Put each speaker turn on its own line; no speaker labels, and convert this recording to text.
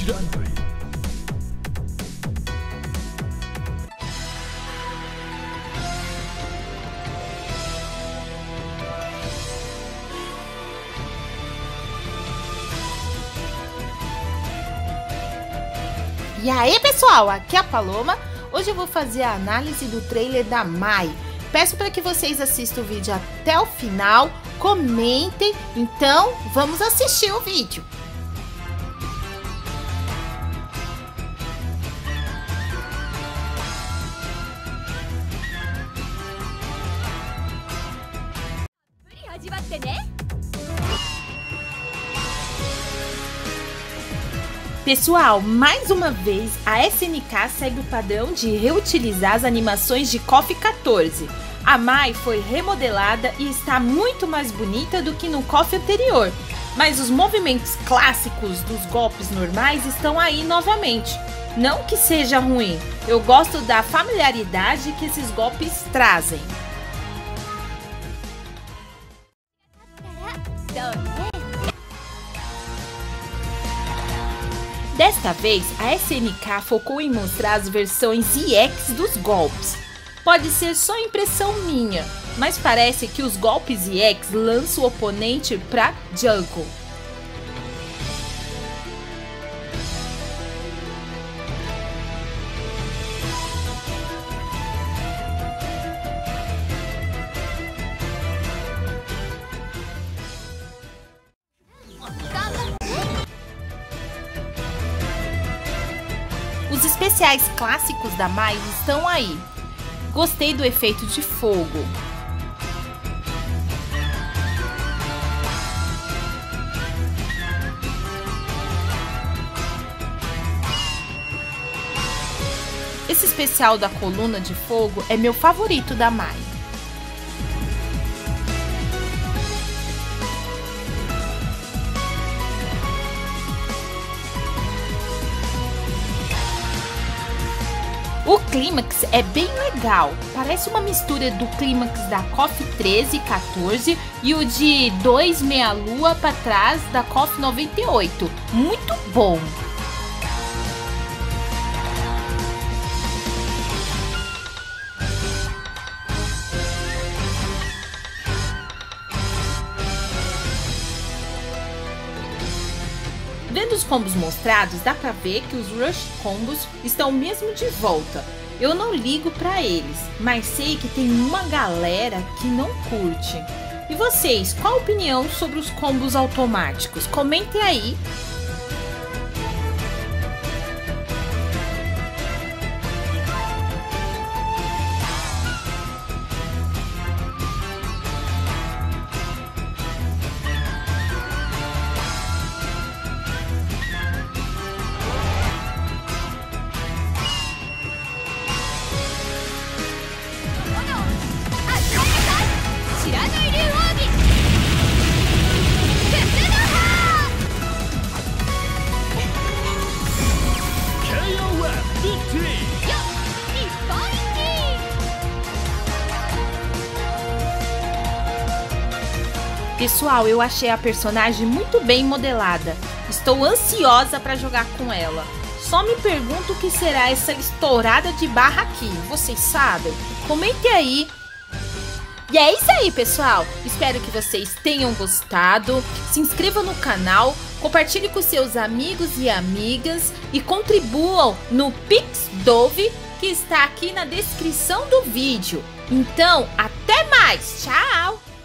E aí pessoal, aqui é a Paloma. Hoje eu vou fazer a análise do trailer da Mai. Peço para que vocês assistam o vídeo até o final, comentem, então vamos assistir o vídeo. Pessoal, mais uma vez a SNK segue o padrão de reutilizar as animações de KOF 14. A Mai foi remodelada e está muito mais bonita do que no KOF anterior, mas os movimentos clássicos dos golpes normais estão aí novamente. Não que seja ruim, eu gosto da familiaridade que esses golpes trazem. Desta vez, a SNK focou em mostrar as versões EX dos golpes. Pode ser só impressão minha, mas parece que os golpes EX lançam o oponente para jungle. Os especiais clássicos da Mai estão aí. Gostei do efeito de fogo. Esse especial da coluna de fogo é meu favorito da Mai. O clímax é bem legal, parece uma mistura do clímax da KOF 13 e 14 e o de 2 meia lua para trás da KOF 98, muito bom! Vendo os combos mostrados, dá pra ver que os Rush Combos estão mesmo de volta. Eu não ligo pra eles, mas sei que tem uma galera que não curte. E vocês, qual a opinião sobre os combos automáticos? Comentem aí. Pessoal, eu achei a personagem muito bem modelada. Estou ansiosa para jogar com ela. Só me pergunto o que será essa estourada de barra aqui. Vocês sabem? Comentem aí. E é isso aí, pessoal. Espero que vocês tenham gostado. Se inscreva no canal, compartilhe com seus amigos e amigas e contribuam no Pix Dove, que está aqui na descrição do vídeo. Então, até mais. Tchau!